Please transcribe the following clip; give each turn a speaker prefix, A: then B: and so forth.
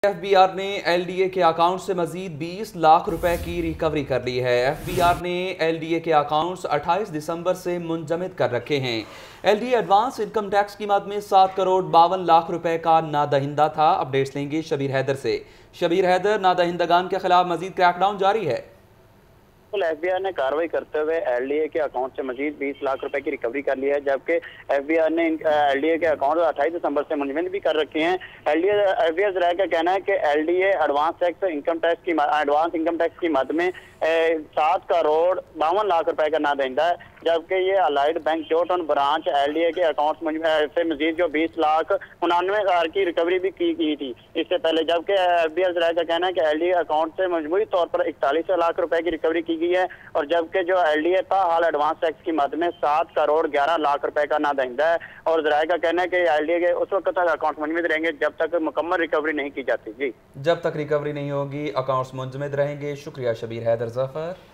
A: FBR ने LDA के account से मजीद 20 लाख रुपए की रिकवरी कर ली है। एफबीआर ने एलडीए के अकाउंट्स 28 दिसंबर से मुंजमद कर रखे हैं। एलडीए एडवांस इनकम टैक्स की मद में 7 करोड़ 52 लाख रुपए का नादहिंदा था। अपडेट्स लेंगे शबीर हैदर से। शबीर हैदर, नादहिंदगान के खिलाफ मजीद क्रैकडाउन जारी है।
B: एफबीआर ने कार्रवाई करते हुए एलडीए के अकाउंट से मजीद 20 लाख रुपए की रिकवरी कर ली है, जबकि एफबीआर ने एलडीए के अकाउंट 28 दिसंबर से मुंजमद भी कर रखे हैं। एफबीआर जराये का कहना है कि एलडीए एडवांस इनकम टैक्स की मद में 7 करोड़ 52 लाख रुपए का नादहिंदा है, जबकि ये अलाइड बैंक जोटन ब्रांच एलडीए के अकाउंट से मजीद जो 20 लाख 99 हजार की रिकवरी भी की थी इससे पहले। जबकि एफबीआर जराये का कहना है कि एलडीए अकाउंट से मजबूरी तौर पर 41 लाख रुपए की रिकवरी की गई है, और जबकि जो एलडीए था हाल एडवांस टैक्स की मद में 7 करोड़ 11 लाख रुपए का नादहिंदा है। और जराये का कहना है कि एलडीए के उस वक्त तक अकाउंट मुंजमद रहेंगे जब तक मुकम्मल रिकवरी नहीं की जाती। जी,
A: जब तक रिकवरी नहीं होगी अकाउंट्स मुंजमद रहेंगे। शुक्रिया शबीर हैदर जफर।